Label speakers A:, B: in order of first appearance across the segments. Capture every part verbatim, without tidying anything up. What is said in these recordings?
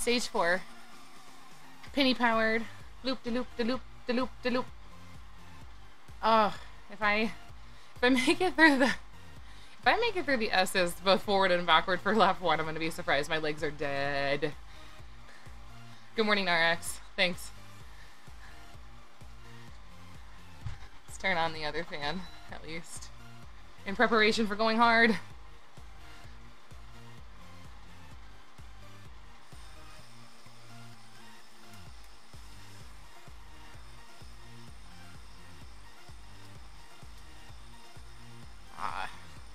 A: stage four. Penny powered. Loop de loop de loop de loop de loop. Oh, if I if I make it through the if I make it through the S's both forward and backward for lap one, I'm gonna be surprised. My legs are dead. Good morning, R X. Thanks. Let's turn on the other fan, at least. In preparation for going hard. Ah.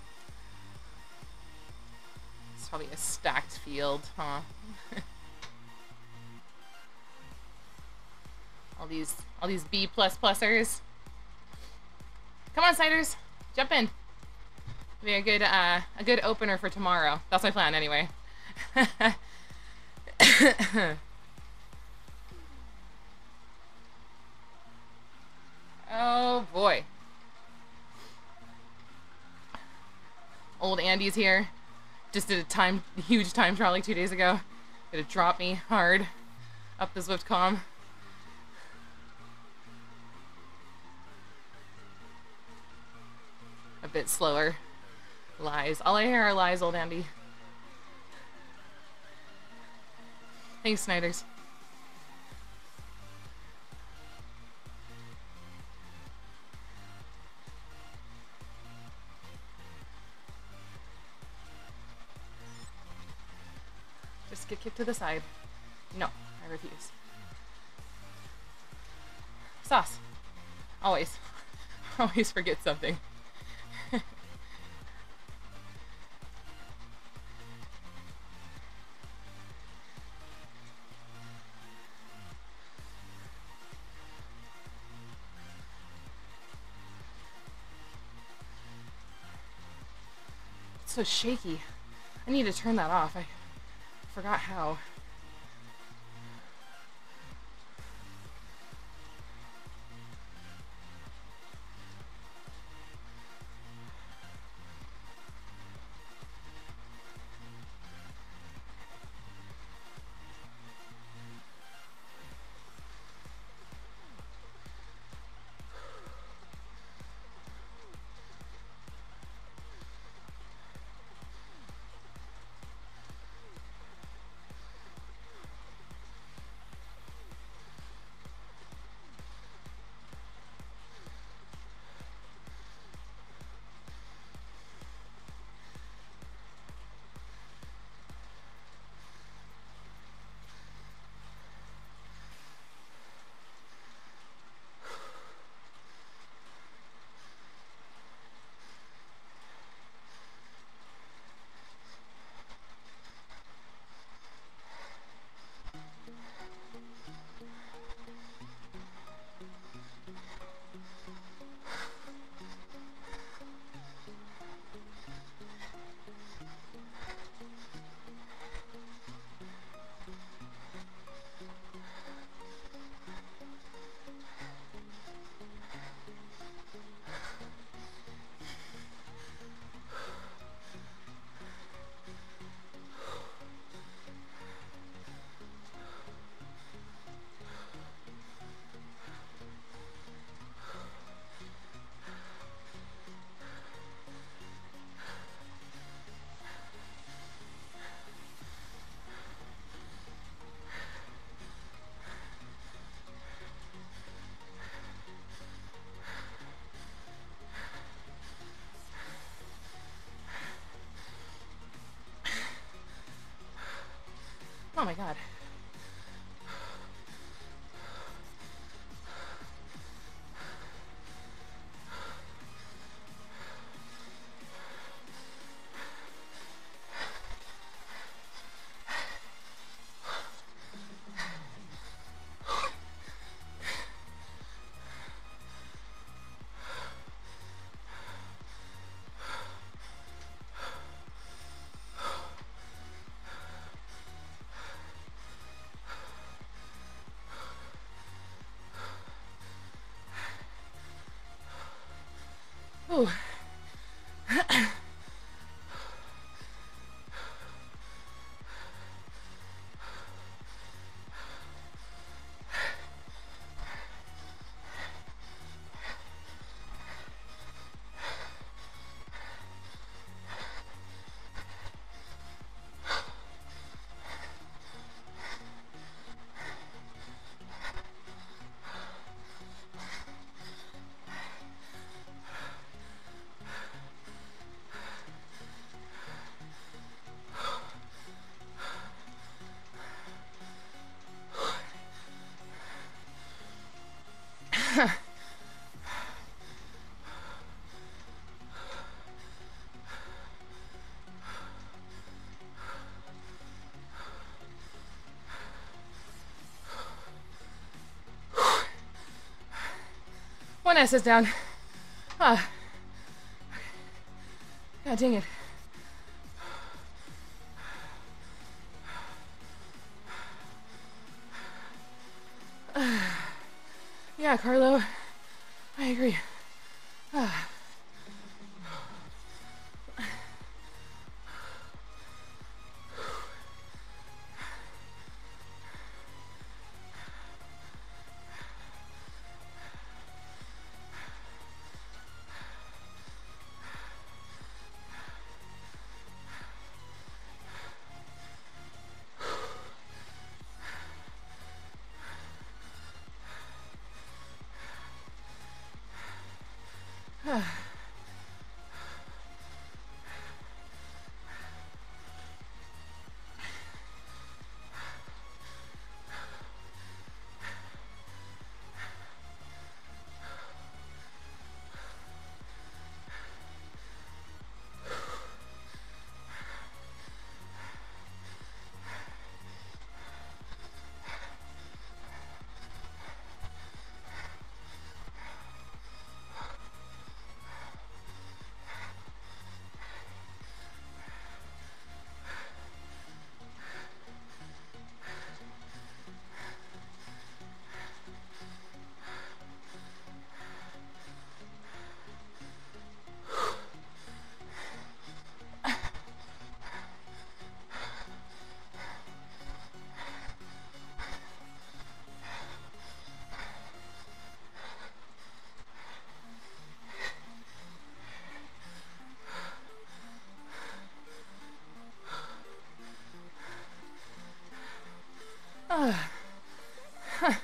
A: It's probably a stacked field, huh? all these all these B plus plusers. Come on, Siders, jump in. Be a good uh, a good opener for tomorrow. That's my plan, anyway. Oh boy. Old Andy's here. Just did a time huge time trial like two days ago. Gonna drop me hard up the Zwift comm. A bit slower. Lies. All I hear are lies, old Andy. Thanks, Snyders. Just get kicked to the side. No, I refuse. Sauce. Always. Always forget something. It's so shaky. I need to turn that off. I forgot how. Oh my god. One S is down. Ah. God dang it. Yeah, Carlo. I agree. Ah. Ah. Ah. Huh.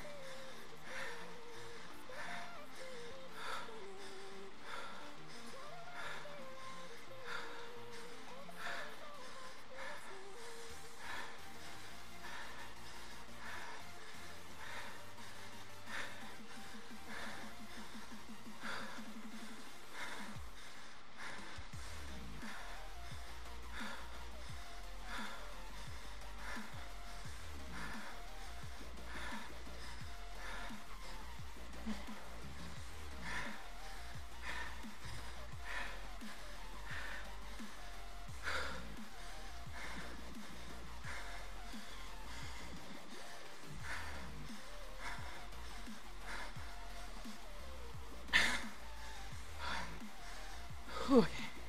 A: Whew.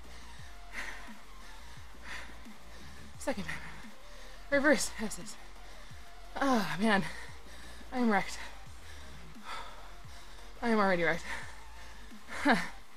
A: Second time. Reverse S's. Ah, oh, man. I am wrecked. I am already wrecked. Huh.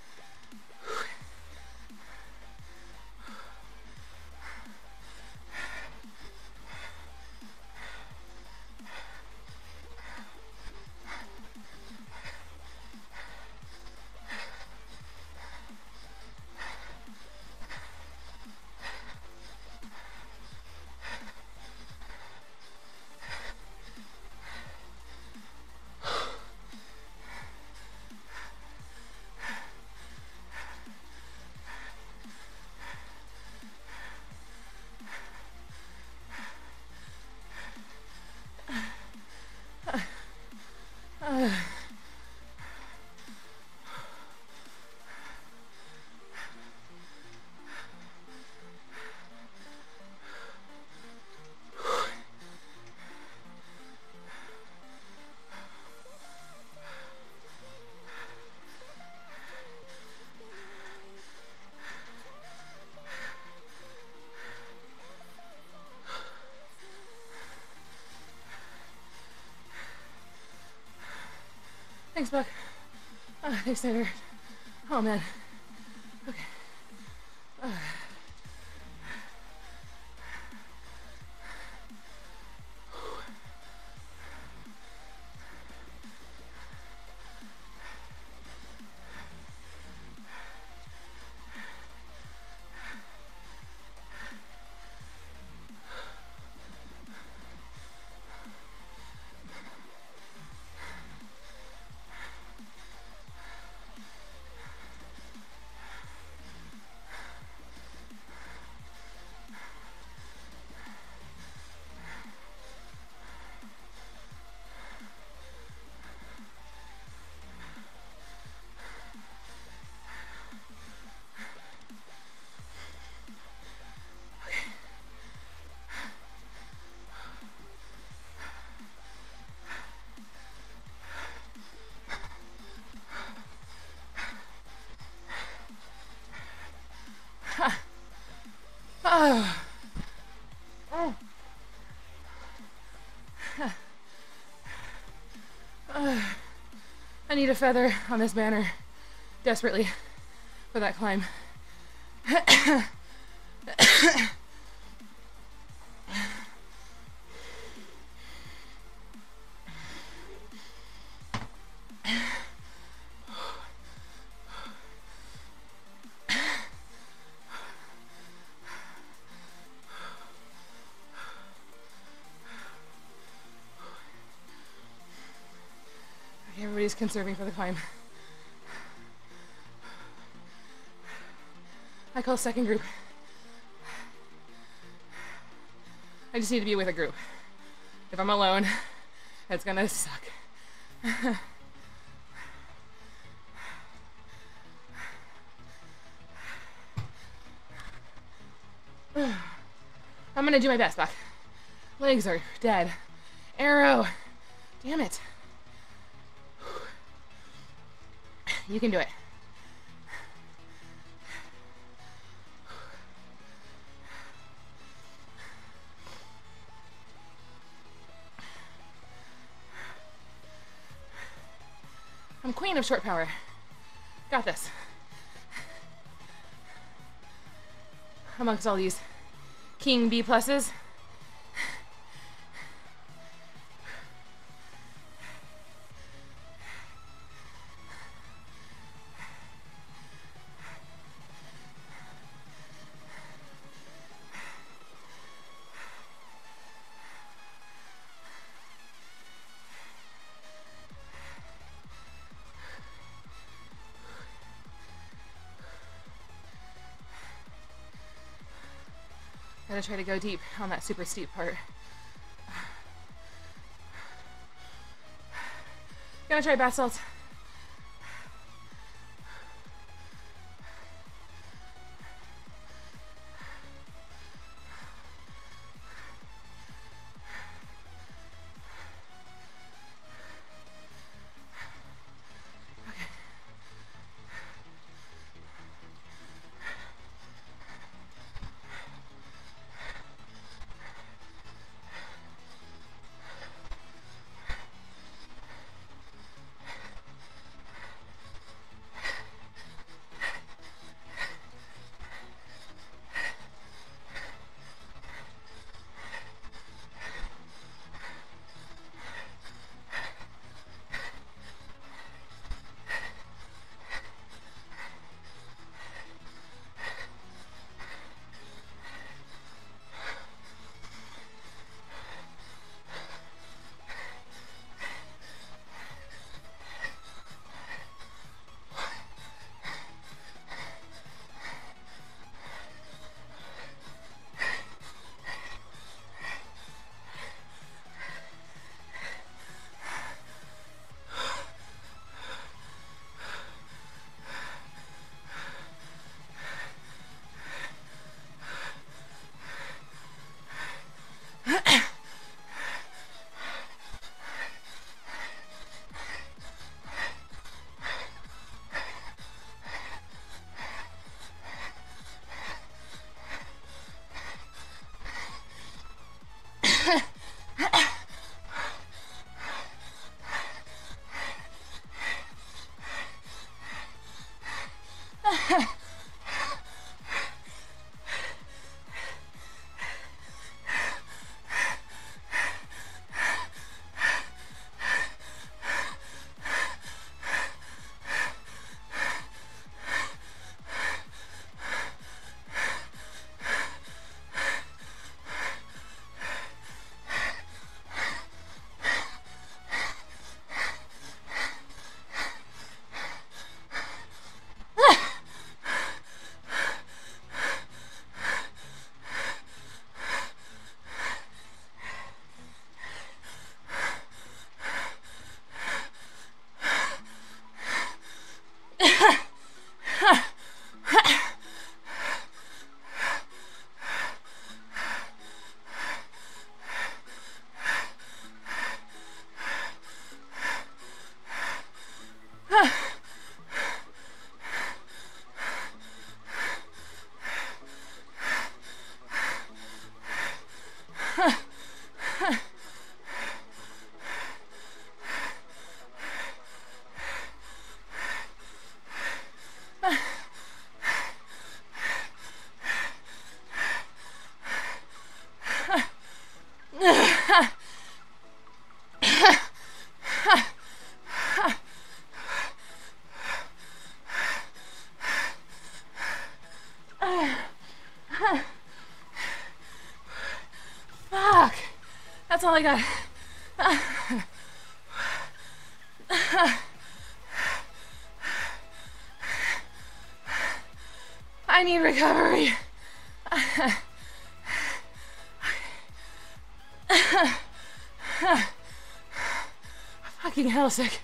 A: Uh. Thanks, Buck. Ah, thanks, Senator. Oh, man. Okay. Uh. Oh. Oh. Uh, I need a feather on this banner desperately for that climb. Everybody's conserving for the climb. I call second group. I just need to be with a group. If I'm alone, it's gonna suck. I'm gonna do my best, Buck. Legs are dead. Arrow. Damn it. You can do it. I'm queen of short power. Got this. Amongst all these king B pluses. Gotta try to go deep on that super steep part. Gonna try bath salts. Fuck. That's all I got. I need recovery. Fucking hell sick.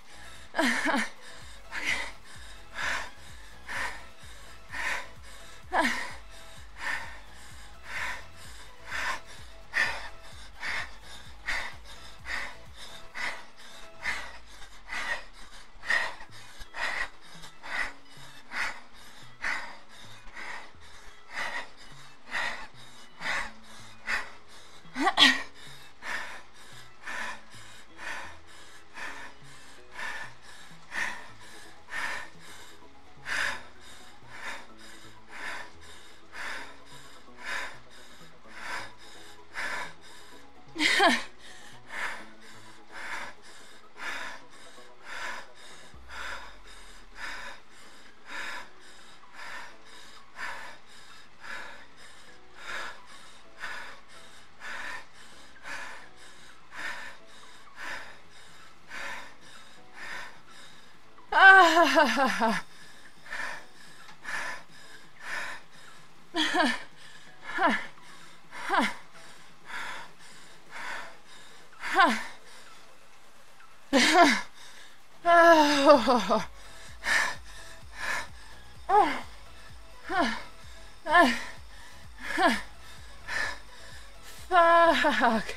A: Fuck.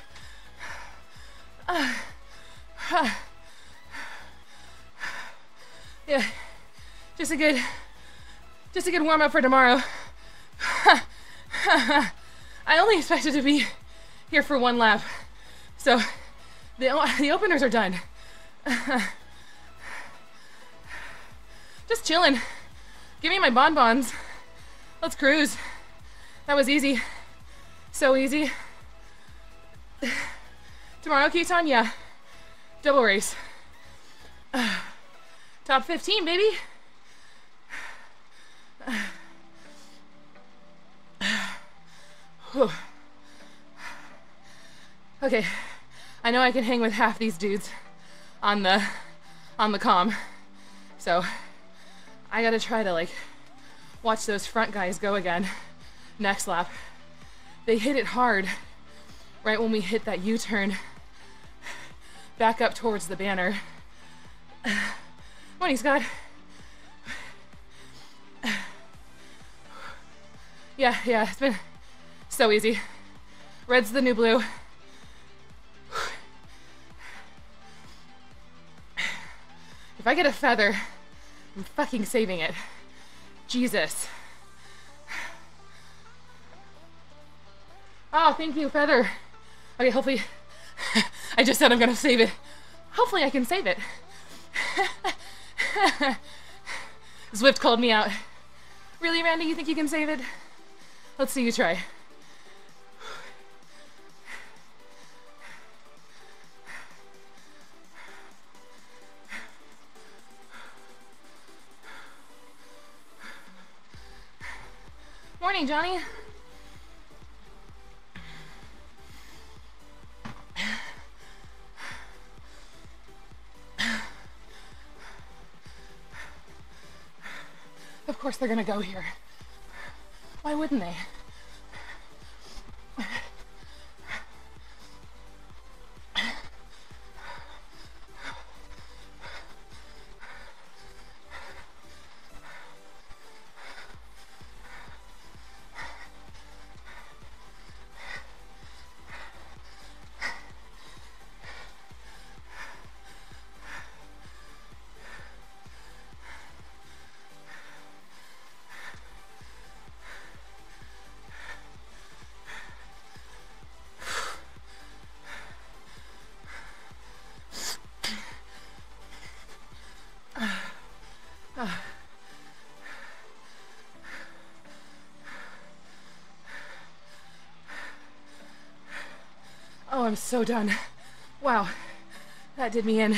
A: Yeah, just a good, just a good warm up for tomorrow. I only expected to be here for one lap, so the the openers are done. Just chilling. Give me my bonbons. Let's cruise. That was easy. So easy. Tomorrow, Keaton, yeah. Double race. Uh, top fifteen, baby. Okay, I know I can hang with half these dudes on the on the comm, so I gotta try to like watch those front guys go again next lap. They hit it hard right when we hit that U-turn back up towards the banner. Morning, Scott. Yeah, yeah, it's been so easy. Red's the new blue. If I get a feather, I'm fucking saving it. Jesus. Oh, thank you, feather. Okay, hopefully, I just said I'm gonna save it. Hopefully I can save it. Zwift called me out. Really, Randy, you think you can save it? Let's see you try. Morning, Johnny. Of course they're gonna go here. Why wouldn't they? I'm so done. Wow, that did me in.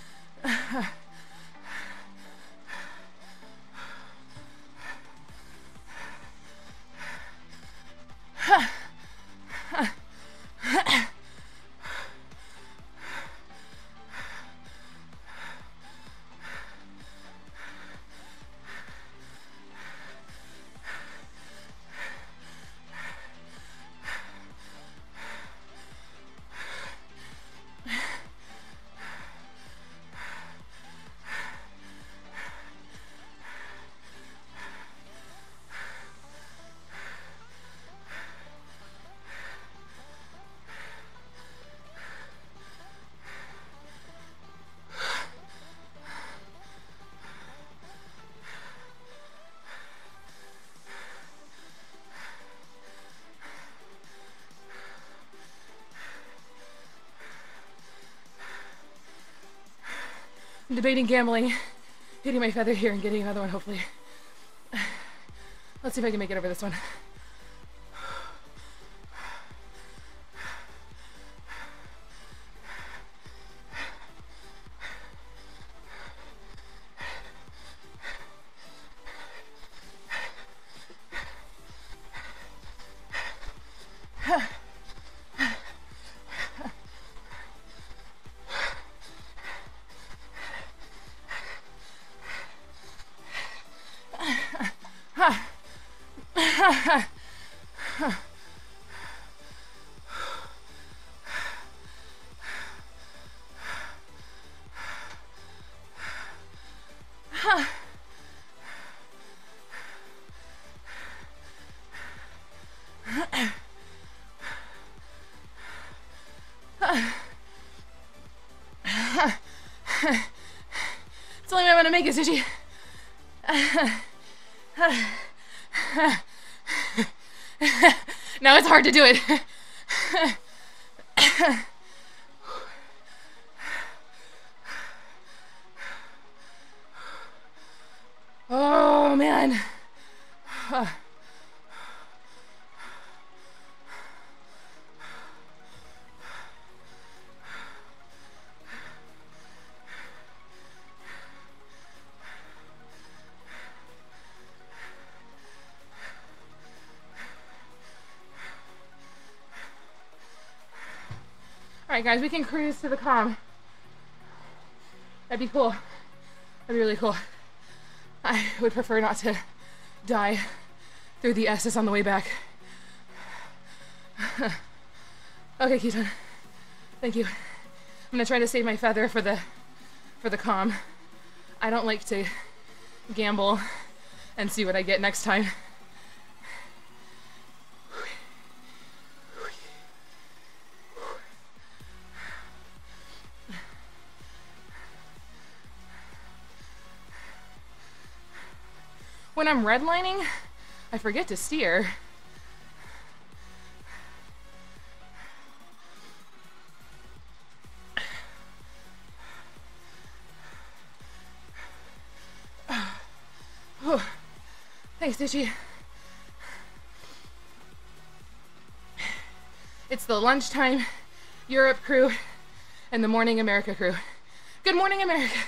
A: I'm debating gambling, hitting my feather here and getting another one, hopefully. Let's see if I can make it over this one. It's the only way I'm gonna make it, Sushi. Now it's hard to do it. Oh, man. Alright guys, we can cruise to the calm. That'd be cool. That'd be really cool. I would prefer not to die through the S's on the way back. Okay, Keaton. Thank you. I'm gonna try to save my feather for the for the calm. I don't like to gamble and see what I get next time. When I'm redlining, I forget to steer. Oh, thanks, Tishy. It's the lunchtime Europe crew and the morning America crew. Good morning, America.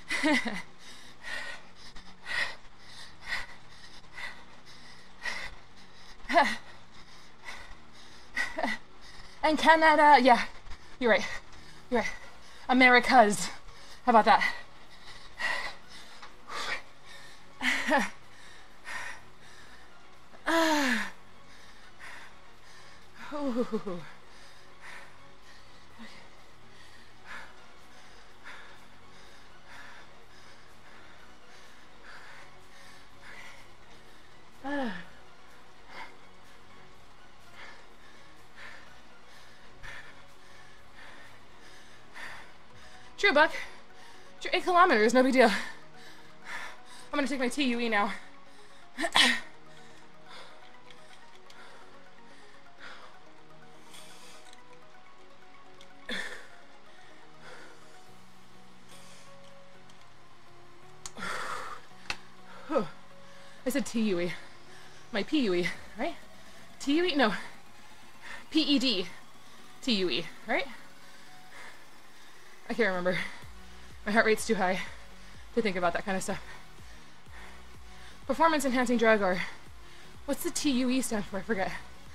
A: And Canada, yeah, you're right, you're right. Americas, how about that? Ooh. Ah. True, Buck. True, eight kilometers, no big deal. I'm gonna take my T U E now. I said T U E. My P U E, right? T U E? No. P E D. T U E, right? I can't remember. My heart rate's too high to think about that kind of stuff. Performance enhancing drug, or what's the T U E stand for? I forget.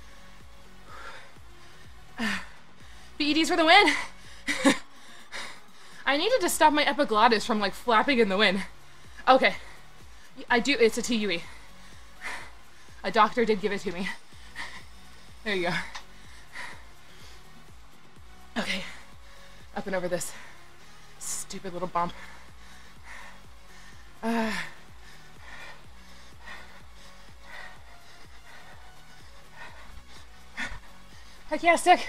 A: B E Ds for the win! I needed to stop my epiglottis from like flapping in the wind. Okay. I do, it's a T U E. A doctor did give it to me. There you go. Okay. Up and over this stupid little bump. Uh, heck yeah, stick.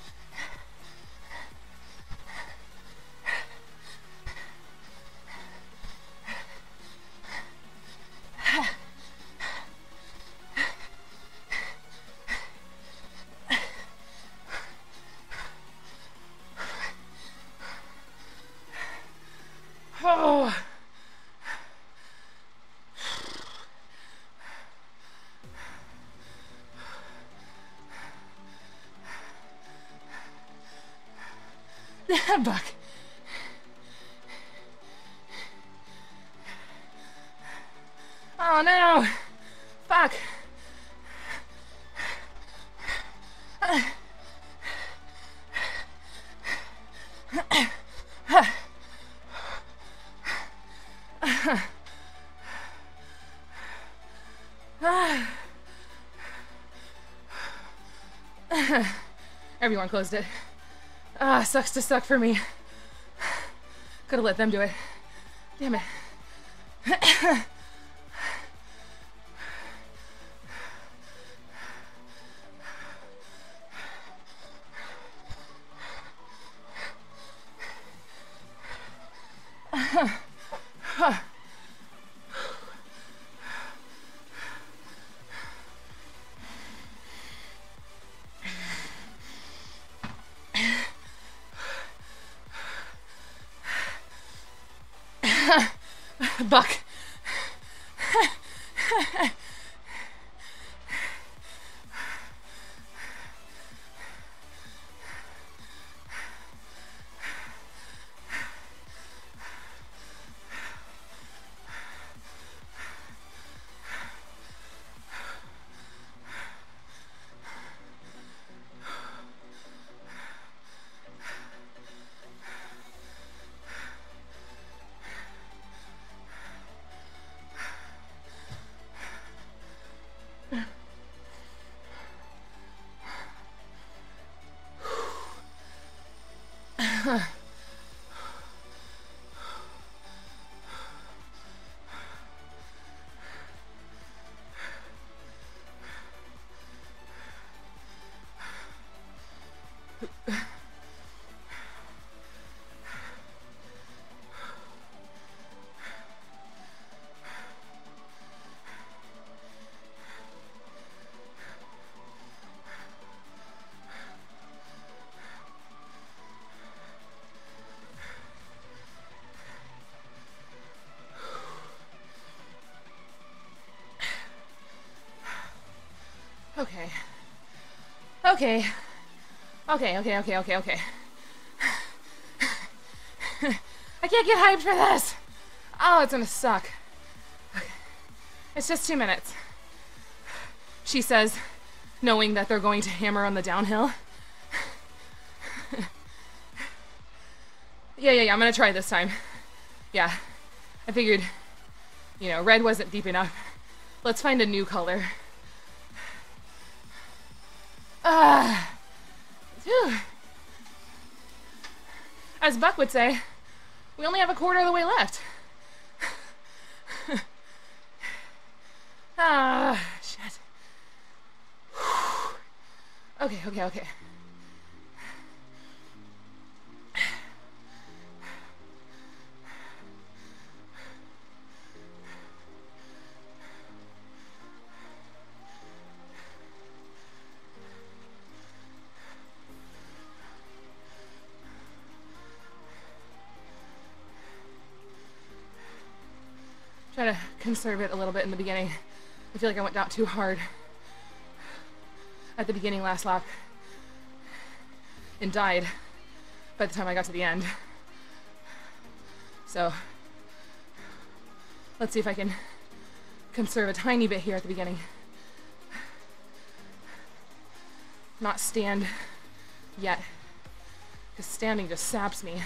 A: Oh. Buck. Oh no! Fuck! Everyone closed it. Ah, sucks to suck for me. Could have let them do it. Damn it. Buck. Okay. Okay. Okay, okay, okay, okay, okay. I can't get hyped for this! Oh, it's gonna suck. Okay. It's just two minutes. She says, knowing that they're going to hammer on the downhill. Yeah, yeah, yeah, I'm gonna try this time. Yeah. I figured, you know, red wasn't deep enough. Let's find a new color. Ah. Uh, as Buck would say, we only have a quarter of the way left. Ah, shit. Okay, okay, okay. Try to conserve it a little bit in the beginning. I feel like I went down too hard at the beginning last lap. and died by the time I got to the end. So let's see if I can conserve a tiny bit here at the beginning. Not stand yet, because standing just saps me.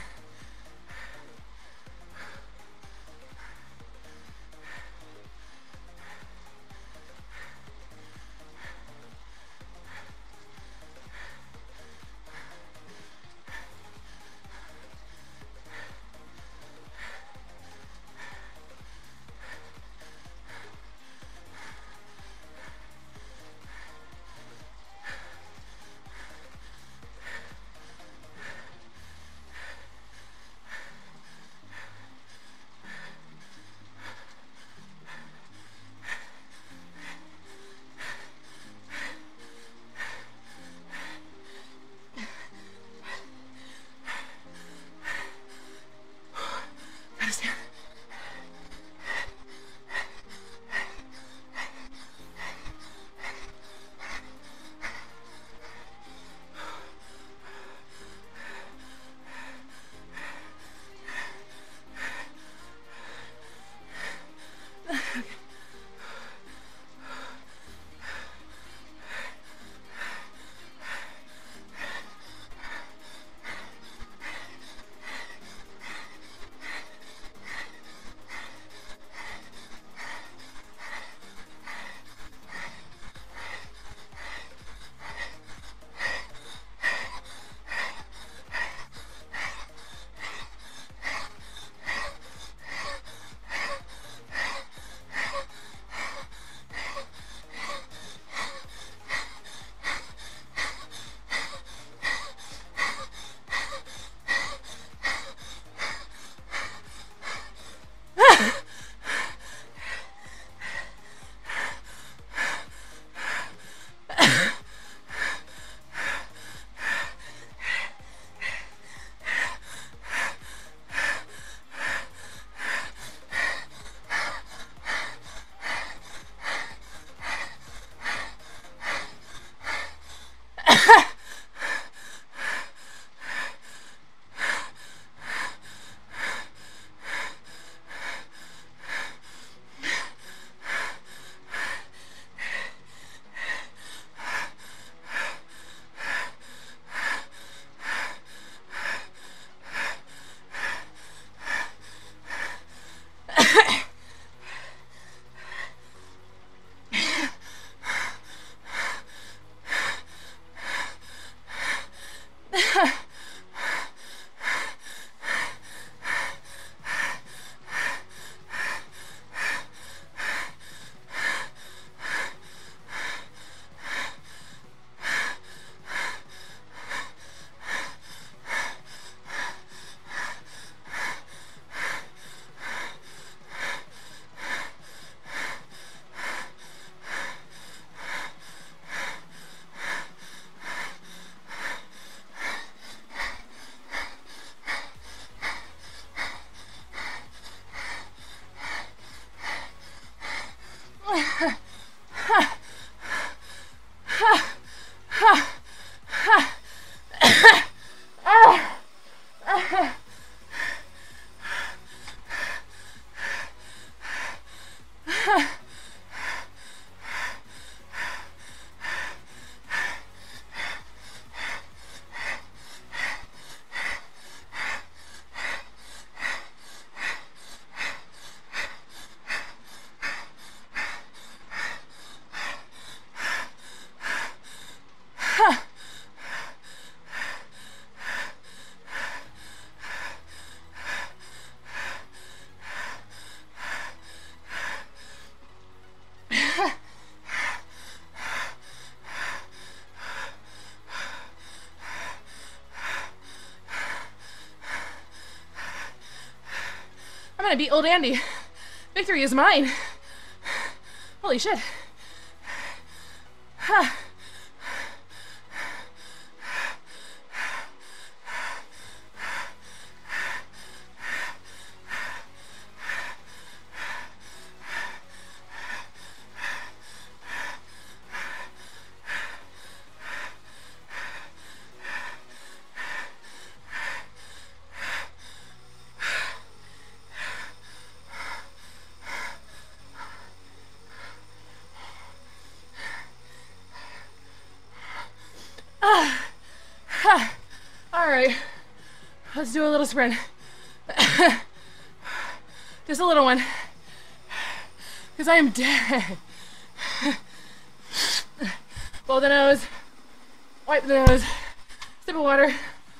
A: gonna beat old Andy. Victory is mine. Holy shit. Huh. Let's do a little sprint. Just a little one. Because I am dead. Blow the nose. Wipe the nose. Sip of water.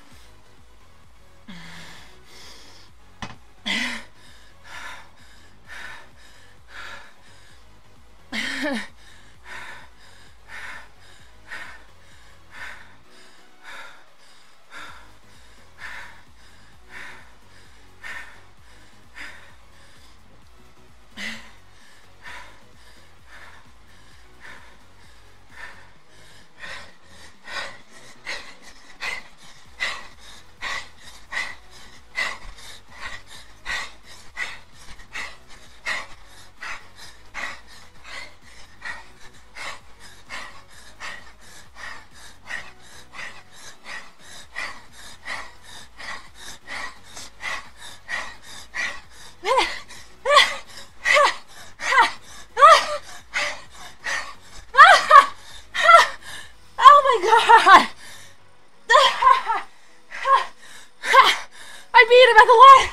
A: I beat him at the line.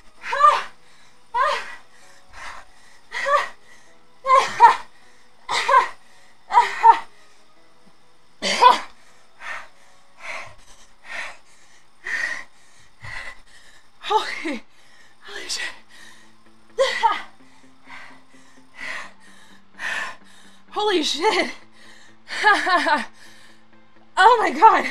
A: Holy, holy shit. Holy shit. Oh my god.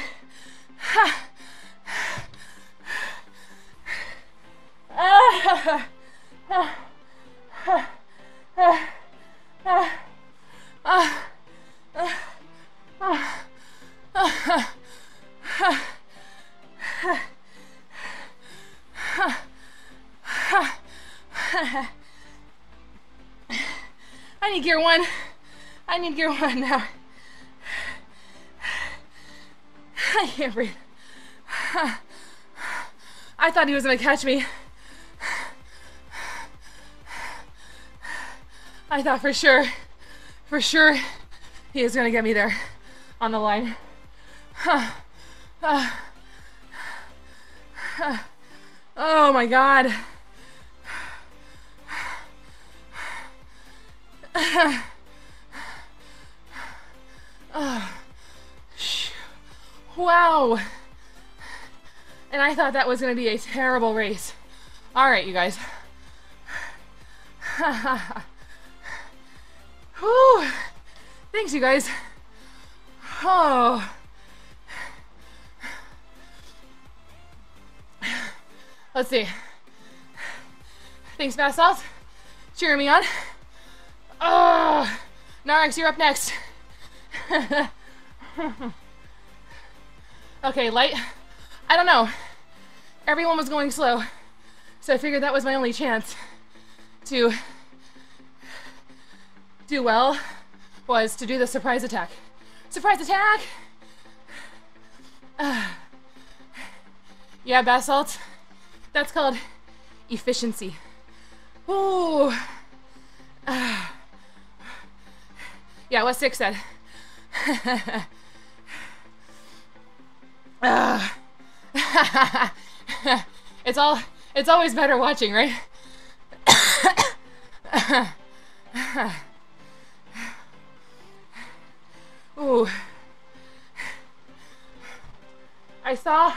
A: I need gear one. I need gear one now. I can't breathe. I thought he was gonna catch me. I thought for sure, for sure, he was gonna get me there on the line. Oh my god. Wow. And I thought that was going to be a terrible race. All right, you guys. Whew. Thanks, you guys. Oh. Let's see. Thanks, Basalt. Cheering me on. Oh. Narix, you're up next. Okay, light. I don't know. Everyone was going slow, so I figured that was my only chance to do well, was to do the surprise attack. Surprise attack! Uh, yeah, Basalt. That's called efficiency. Ooh. Uh, yeah, what Six said. Uh, it's all it's always better watching, right? Ooh. I saw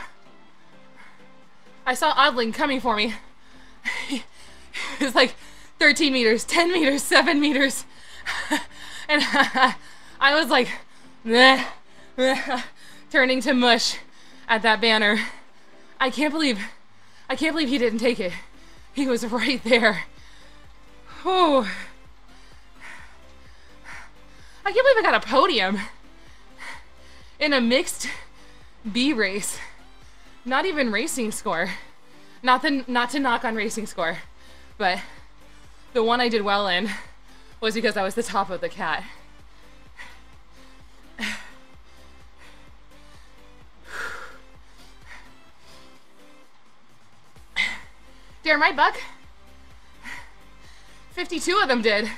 A: I saw Odling coming for me. It was like thirteen meters, ten meters, seven meters. And I was like meh, meh, turning to mush at that banner. I can't believe, I can't believe he didn't take it. He was right there. Whew. I can't believe I got a podium in a mixed B race. Not even racing score. Not, the, not to knock on racing score, but the one I did well in was because I was the top of the cat. Darn right, Buck. fifty-two of them did.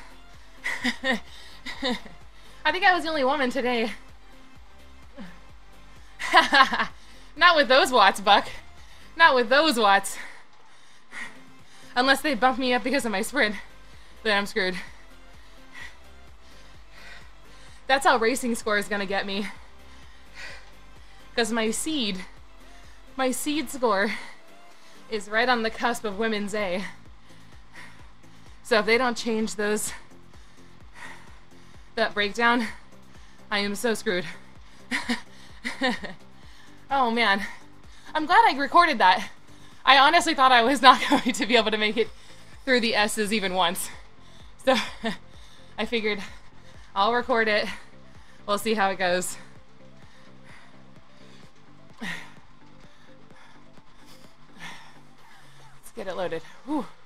A: I think I was the only woman today. Not with those watts, Buck. Not with those watts. Unless they bump me up because of my sprint, then I'm screwed. That's how racing score is gonna get me. Because my seed, my seed score is right on the cusp of women's A. So if they don't change those, that breakdown, I am so screwed. Oh man, I'm glad I recorded that. I honestly thought I was not going to be able to make it through the S's even once. So I figured I'll record it. We'll see how it goes. Let's get it loaded. Whew.